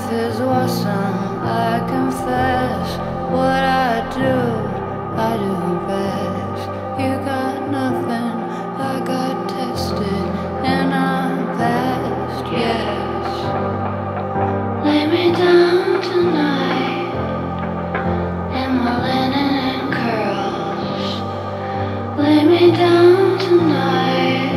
Life is awesome, I confess. What I do best. You got nothing, I got tested, and I'm past, yes. Lay me down tonight, in my linen and curls. Lay me down tonight,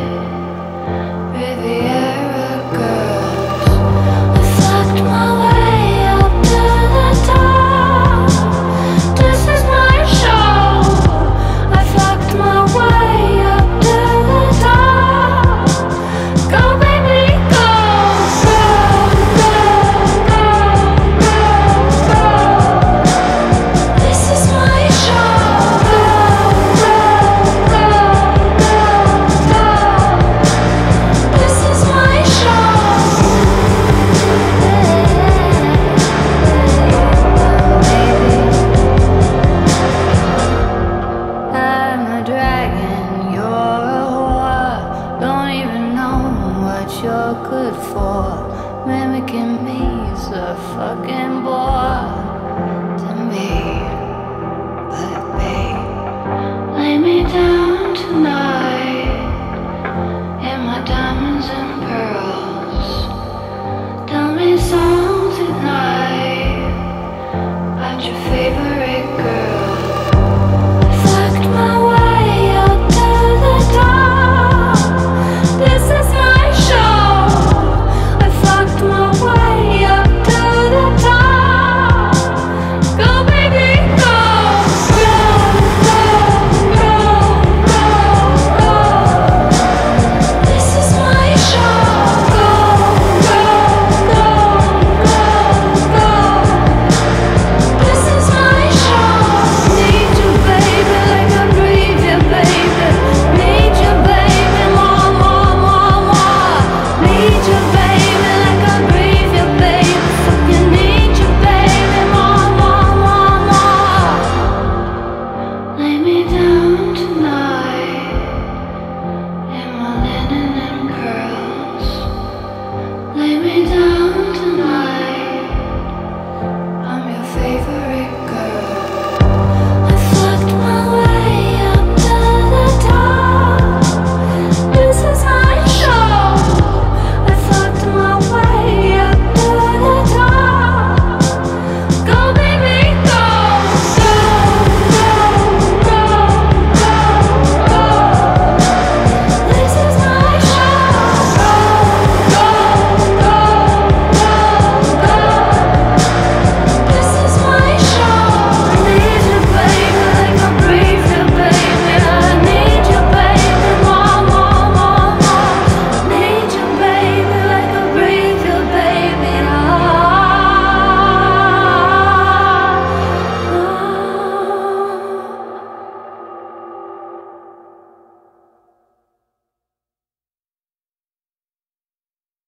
Riviera girls. I fucked my way up to the top. This is my show. I fucked my way up to the top. Go baby, go, go, go, go, go, go. This is my show. Go, go, go, go, go. This is my show. I'm a dragon, you're a whore. Don't even know what you're good for. Mimicking me's a fucking bore.